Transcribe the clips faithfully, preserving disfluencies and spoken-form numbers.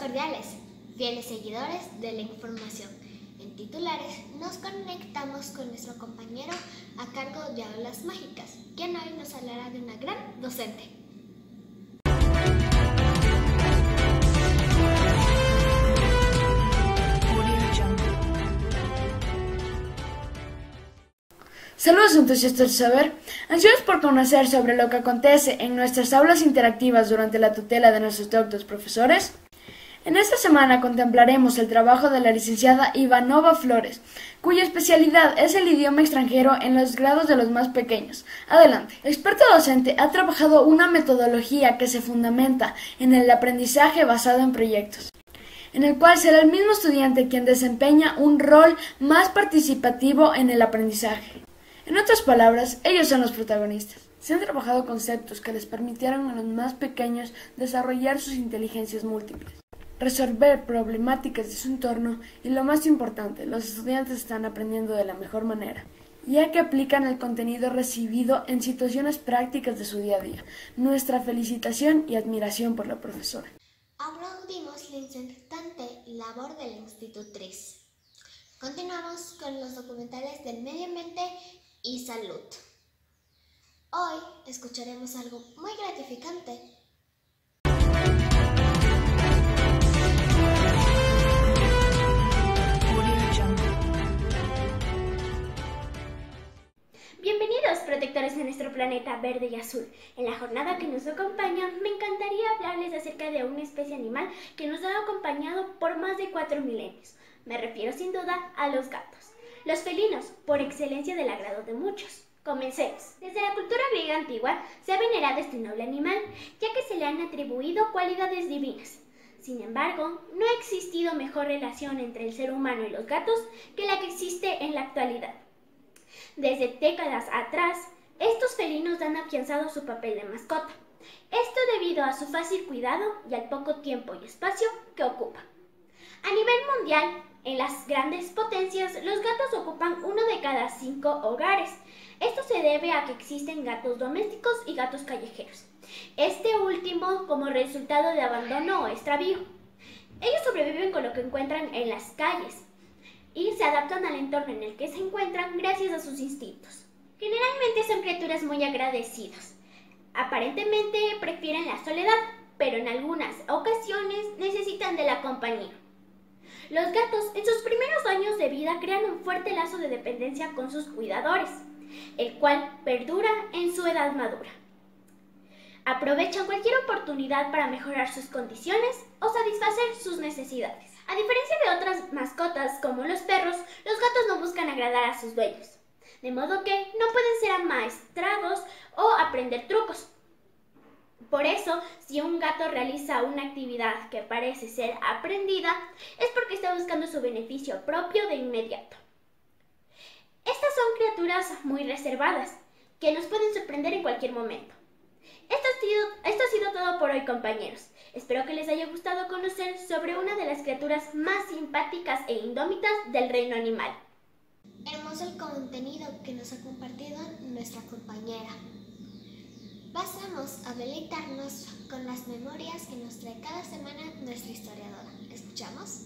cordiales, fieles seguidores de la información. En titulares nos conectamos con nuestro compañero a cargo de Aulas Mágicas, quien hoy nos hablará de una gran docente. Saludos entusiastas del saber, ansiosos por conocer sobre lo que acontece en nuestras aulas interactivas durante la tutela de nuestros doctos profesores. En esta semana contemplaremos el trabajo de la licenciada Ivanova Flores, cuya especialidad es el idioma extranjero en los grados de los más pequeños. Adelante. La experta docente ha trabajado una metodología que se fundamenta en el aprendizaje basado en proyectos, en el cual será el mismo estudiante quien desempeña un rol más participativo en el aprendizaje. En otras palabras, ellos son los protagonistas. Se han trabajado conceptos que les permitieron a los más pequeños desarrollar sus inteligencias múltiples, resolver problemáticas de su entorno y, lo más importante, los estudiantes están aprendiendo de la mejor manera, ya que aplican el contenido recibido en situaciones prácticas de su día a día. Nuestra felicitación y admiración por la profesora. Aplaudimos la importante labor del Instituto tres. Continuamos con los documentales del medio ambiente y salud. Hoy escucharemos algo muy gratificante. Bienvenidos, protectores de nuestro planeta verde y azul. En la jornada que nos acompaña, me encantaría hablarles acerca de una especie animal que nos ha acompañado por más de cuatro milenios. Me refiero sin duda a los gatos, los felinos, por excelencia del agrado de muchos. Comencemos. Desde la cultura griega antigua se ha venerado este noble animal, ya que se le han atribuido cualidades divinas. Sin embargo, no ha existido mejor relación entre el ser humano y los gatos que la que existe en la actualidad. Desde décadas atrás, estos felinos han afianzado su papel de mascota. Esto debido a su fácil cuidado y al poco tiempo y espacio que ocupa. A nivel mundial, en las grandes potencias, los gatos ocupan uno de cada cinco hogares. Esto se debe a que existen gatos domésticos y gatos callejeros, este último como resultado de abandono o extravío. Ellos sobreviven con lo que encuentran en las calles y se adaptan al entorno en el que se encuentran gracias a sus instintos. Generalmente son criaturas muy agradecidas. Aparentemente prefieren la soledad, pero en algunas ocasiones necesitan de la compañía. Los gatos en sus primeros años de vida crean un fuerte lazo de dependencia con sus cuidadores, el cual perdura en su edad madura. Aprovechan cualquier oportunidad para mejorar sus condiciones o satisfacer sus necesidades. A diferencia de otras mascotas como los perros, los gatos no buscan agradar a sus dueños, de modo que no pueden ser amaestrados o aprender trucos. Por eso, si un gato realiza una actividad que parece ser aprendida, es porque está buscando su beneficio propio de inmediato. Estas son criaturas muy reservadas, que nos pueden sorprender en cualquier momento. Esto ha sido, esto ha sido todo por hoy, compañeros. Espero que les haya gustado conocer sobre una de las criaturas más simpáticas e indómitas del reino animal. Hermoso el contenido que nos ha compartido nuestra compañera. Pasamos a deleitarnos con las memorias que nos trae cada semana nuestra historiadora. ¿Escuchamos?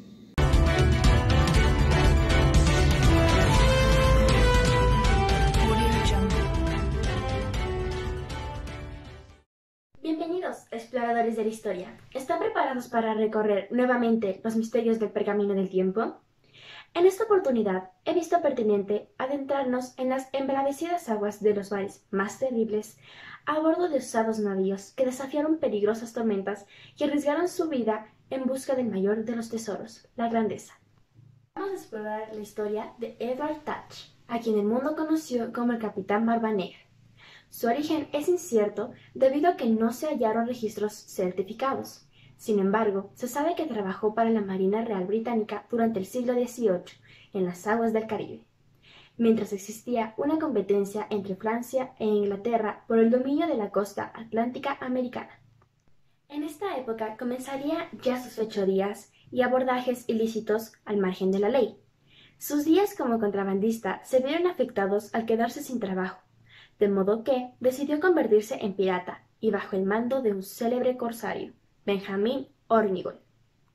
Bienvenidos, exploradores de la historia. ¿Están preparados para recorrer nuevamente los misterios del pergamino del tiempo? En esta oportunidad he visto pertinente adentrarnos en las embravecidas aguas de los mares más terribles a bordo de osados navíos que desafiaron peligrosas tormentas y arriesgaron su vida en busca del mayor de los tesoros, la grandeza. Vamos a explorar la historia de Edward Teach, a quien el mundo conoció como el Capitán Barba Negra. Su origen es incierto debido a que no se hallaron registros certificados. Sin embargo, se sabe que trabajó para la Marina Real Británica durante el siglo dieciocho en las aguas del Caribe, mientras existía una competencia entre Francia e Inglaterra por el dominio de la costa atlántica americana. En esta época comenzaría ya sus fechorías y abordajes ilícitos al margen de la ley. Sus días como contrabandista se vieron afectados al quedarse sin trabajo, de modo que decidió convertirse en pirata y bajo el mando de un célebre corsario, Benjamin Hornigold.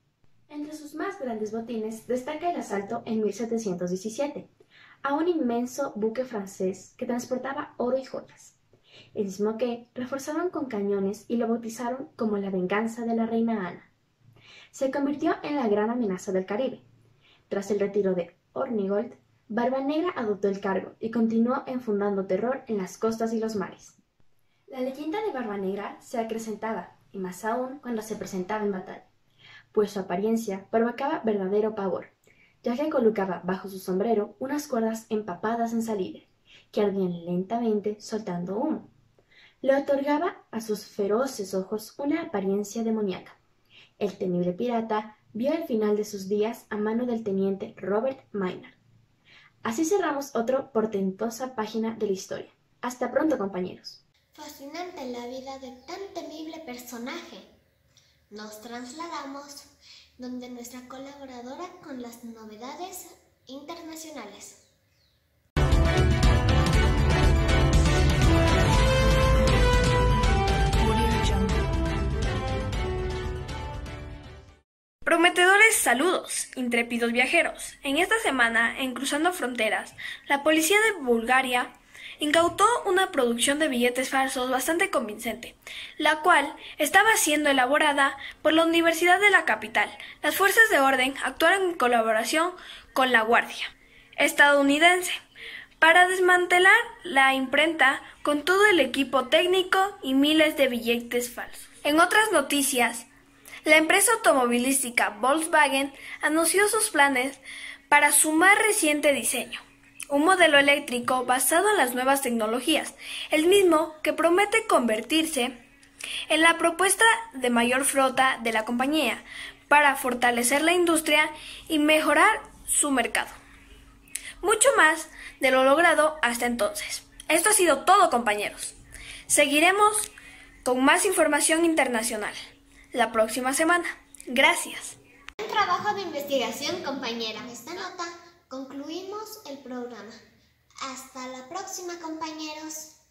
Entre sus más grandes botines destaca el asalto en mil setecientos diecisiete a un inmenso buque francés que transportaba oro y joyas, el mismo que reforzaron con cañones y lo bautizaron como la venganza de la reina Ana. Se convirtió en la gran amenaza del Caribe. Tras el retiro de Hornigold, Barbanegra adoptó el cargo y continuó enfundando terror en las costas y los mares. La leyenda de Barbanegra se acrecentaba, y más aún cuando se presentaba en batalla, pues su apariencia provocaba verdadero pavor, ya que colocaba bajo su sombrero unas cuerdas empapadas en salitre, que ardían lentamente soltando humo. Le otorgaba a sus feroces ojos una apariencia demoníaca. El temible pirata vio el final de sus días a mano del teniente Robert Maynard. Así cerramos otra portentosa página de la historia. Hasta pronto, compañeros. Fascinante la vida de tan temible personaje. Nos trasladamos donde nuestra colaboradora con las novedades internacionales. Prometedores saludos, intrépidos viajeros. En esta semana, en Cruzando Fronteras, la policía de Bulgaria incautó una producción de billetes falsos bastante convincente, la cual estaba siendo elaborada por la Universidad de la capital. Las fuerzas de orden actuaron en colaboración con la Guardia estadounidense para desmantelar la imprenta con todo el equipo técnico y miles de billetes falsos. En otras noticias, la empresa automovilística Volkswagen anunció sus planes para su más reciente diseño, un modelo eléctrico basado en las nuevas tecnologías, el mismo que promete convertirse en la propuesta de mayor flota de la compañía para fortalecer la industria y mejorar su mercado. Mucho más de lo logrado hasta entonces. Esto ha sido todo, compañeros. Seguiremos con más información internacional la próxima semana. Gracias. Buen trabajo de investigación, compañera. Con esta nota concluimos el programa. Hasta la próxima, compañeros.